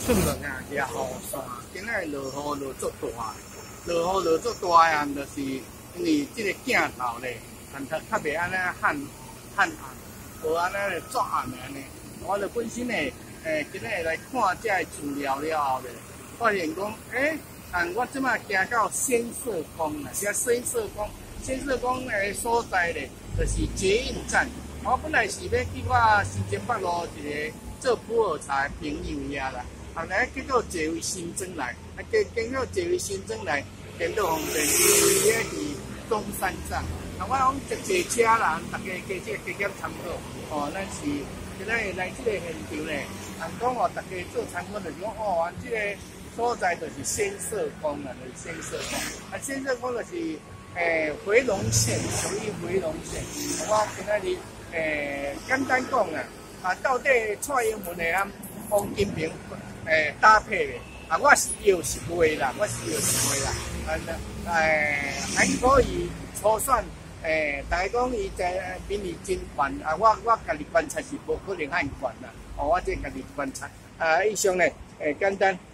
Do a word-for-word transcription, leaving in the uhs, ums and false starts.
出门啊，掠雨伞，今仔落雨落足大，落雨落足大呀，就是因为这个镜头咧，但较较袂安尼暗暗暗，无安尼作暗的安尼。我就本身咧，诶，今仔来看这个资料了后咧，发现讲，诶，但我即摆行到仙社宫啦，这仙社宫，仙社宫诶所在咧，就是捷运站。我本来是要去我新津北路一个做普洱茶的朋友遐啦，后来结果坐位新庄来，啊，结结果坐位新庄来，电脑方便，伊咧伫中山站。啊，我讲直坐车啦，大家加这个加减参考。哦，咱是今仔来这个现场咧，人讲哦，大家做参考就是讲哦，这个所在就是仙社宫啦，就是仙社宫。啊，仙社宫就是诶回龙县，属于回龙县。我今仔日。诶，简单讲啊，啊，到底蔡英文会按王金平诶搭配的，啊，我是要是会啦，我是要是会啦，啊，诶，还可以初选，诶，大家讲伊在民意真悬，啊，我我家己观察是无可能按悬啦，哦，我这家己观察，啊，以上咧，诶，简单。